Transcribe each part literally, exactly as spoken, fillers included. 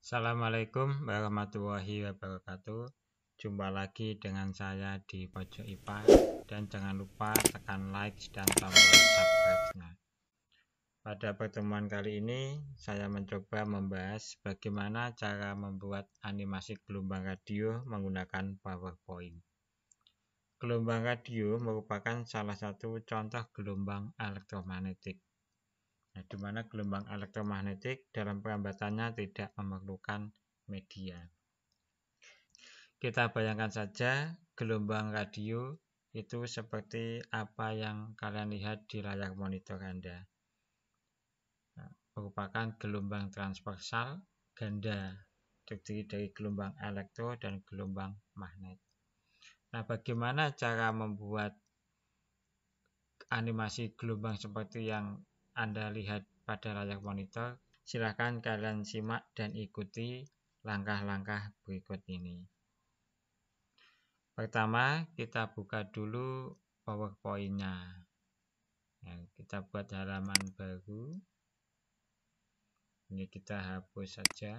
Assalamualaikum warahmatullahi wabarakatuh. Jumpa lagi dengan saya di Pojok I P A, dan jangan lupa tekan like dan tombol subscribe-nya. Pada pertemuan kali ini saya mencoba membahas bagaimana cara membuat animasi gelombang radio menggunakan PowerPoint. Gelombang radio merupakan salah satu contoh gelombang elektromagnetik. Nah, di mana gelombang elektromagnetik dalam perambatannya tidak memerlukan media. Kita bayangkan saja gelombang radio itu seperti apa yang kalian lihat di layar monitor Anda. Nah, merupakan gelombang transversal ganda, terdiri dari gelombang elektro dan gelombang magnet. Nah, bagaimana cara membuat animasi gelombang seperti yang Anda lihat pada layar monitor? Silahkan kalian simak dan ikuti langkah-langkah berikut ini. Pertama, kita buka dulu PowerPoint-nya. Nah, kita buat halaman baru. Ini kita hapus saja.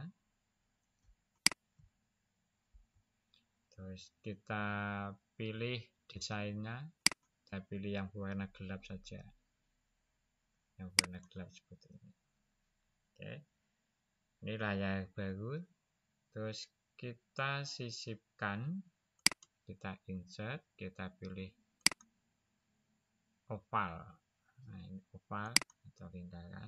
Terus kita pilih desainnya. Kita pilih yang warna gelap saja. Yang warna gelap seperti ini. Oke. Ini layar baru. Terus kita sisipkan. Kita insert, kita pilih oval. Nah, ini oval atau lingkaran.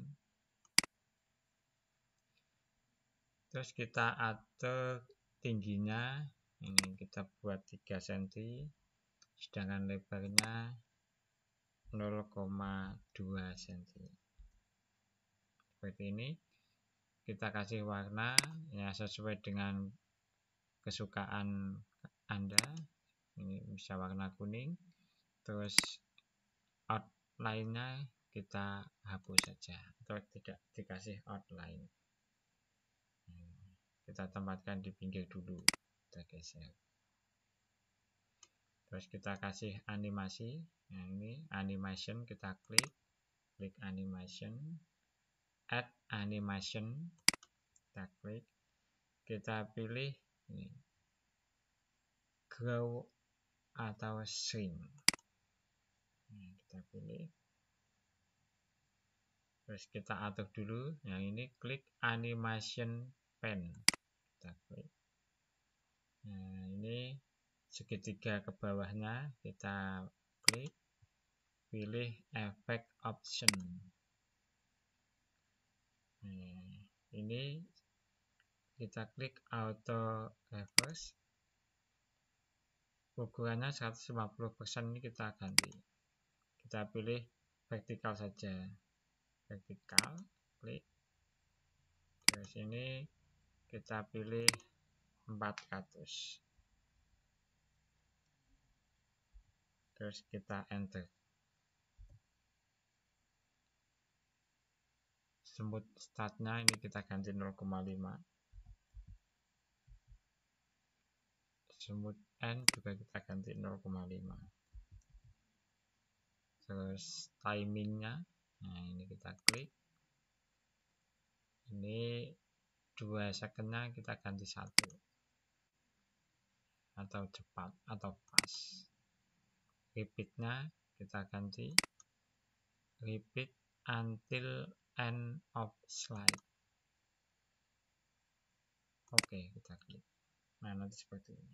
Terus kita atur tingginya. Ini kita buat tiga sentimeter. Sedangkan lebarnya nol koma dua sentimeter. Seperti ini. Kita kasih warna ya sesuai dengan kesukaan Anda. Ini bisa warna kuning. Terus outline-nya kita hapus saja atau tidak dikasih outline. Kita tempatkan di pinggir dulu. Kita geser. Terus kita kasih animasi. Nah, ini animation, kita klik. Klik animation. Add animation. Kita klik. Kita pilih ini. Grow atau shrink. Nah, kita pilih. Terus kita atur dulu. Yang ini klik animation pen. Kita klik. Nah, ini segitiga ke bawahnya kita klik. Pilih effect option. Nah, ini kita klik auto reverse. Ukurannya seratus lima puluh persen ini kita ganti. Kita pilih vertikal saja. Vertikal, klik. Terus ini kita pilih empat ratus. Terus kita enter. Smooth startnya ini kita ganti nol koma lima. Smooth end juga kita ganti nol koma lima. Terus timingnya, nah ini kita klik. Ini dua secondnya kita ganti satu. Atau cepat atau pas. Repeatnya kita ganti repeat until end of slide. Oke, kita klik. Nah, nanti seperti ini.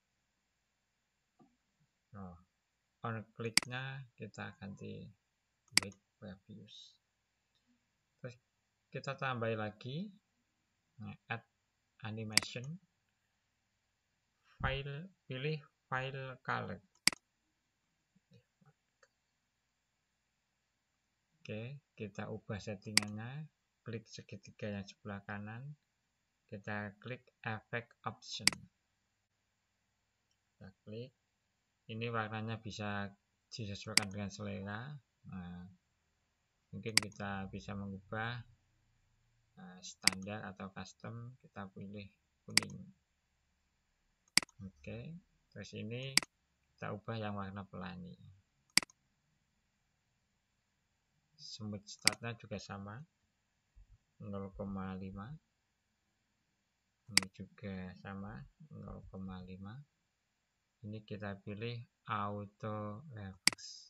Oh, on kliknya kita ganti with previous. Terus kita tambah lagi. Nah, add animation. File, pilih file color. Oke, kita ubah settingannya. Klik segitiga yang sebelah kanan. Kita klik effect option. Kita klik. Ini warnanya bisa disesuaikan dengan selera. Nah, mungkin kita bisa mengubah uh, standar atau custom. Kita pilih kuning. Oke, terus ini kita ubah yang warna pelangi. Smooth startnya juga sama, nol koma lima. Ini juga sama nol koma lima. Ini kita pilih auto reverse.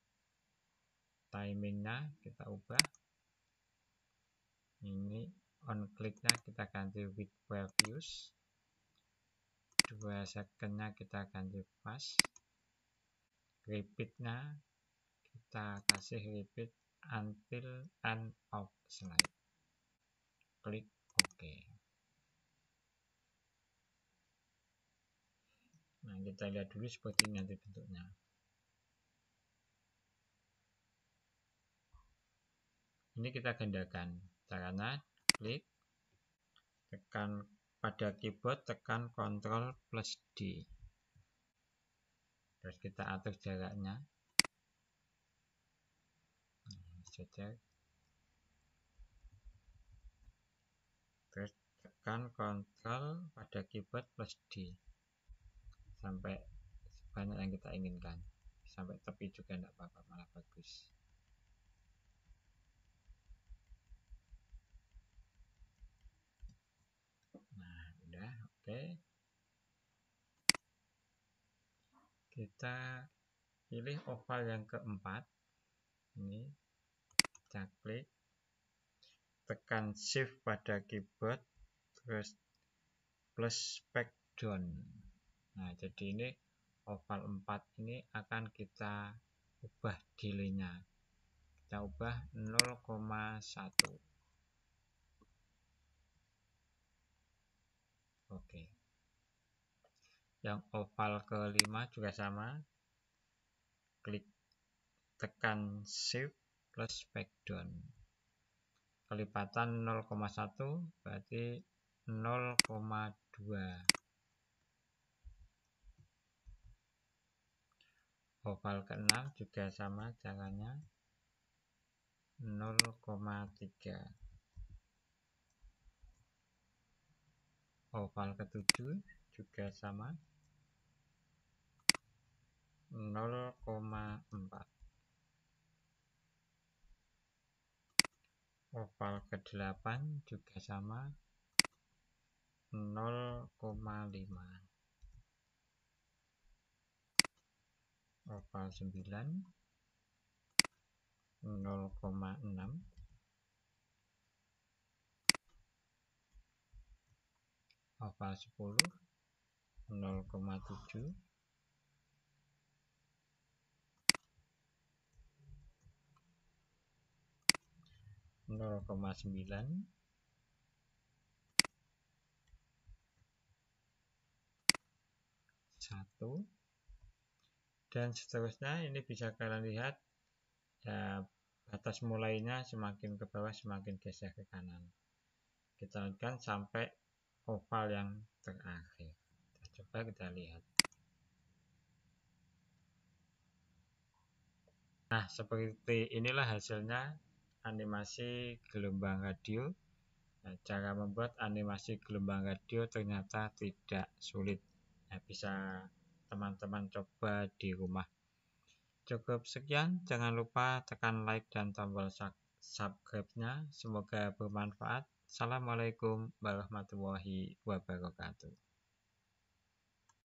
Timingnya kita ubah. Ini on clicknya kita ganti with previous. Dua secondnya kita ganti fast. Repeatnya kita kasih repeat until end of slide. Klik OK. Nah, kita lihat dulu seperti ini nanti bentuknya. Ini kita gandakan. Caranya klik, tekan pada keyboard, tekan Ctrl plus D. Terus kita atur jaraknya. Nah, saja. Terus tekan Ctrl pada keyboard plus D sampai sebanyak yang kita inginkan. Sampai tepi juga tidak apa-apa, malah bagus. Nah, udah oke. Okay. Kita pilih oval yang keempat. Ini kita klik, tekan shift pada keyboard, terus plus back down. Nah, jadi ini oval empat ini akan kita ubah delay-nya. Kita ubah nol koma satu. Oke. Yang oval kelima juga sama. Klik, tekan shift plus back down. Kelipatan nol koma satu berarti nol koma dua. Oval keenam juga sama caranya, nol koma tiga. Oval ketujuh juga sama, nol koma empat. Oval kedelapan juga sama, nol koma lima. Oval sembilan, nol koma enam. Oval sepuluh, nol koma tujuh. nol koma sembilan. satu. Dan seterusnya. Ini bisa kalian lihat ya, batas mulainya semakin ke bawah semakin geser ke kanan. Kita lanjutkan sampai oval yang terakhir. Kita coba kita lihat. Nah, seperti inilah hasilnya animasi gelombang radio. Nah, cara membuat animasi gelombang radio ternyata tidak sulit. Nah, bisa teman-teman coba di rumah. Cukup sekian, jangan lupa tekan like dan tombol subscribe-nya. Semoga bermanfaat. Assalamualaikum warahmatullahi wabarakatuh.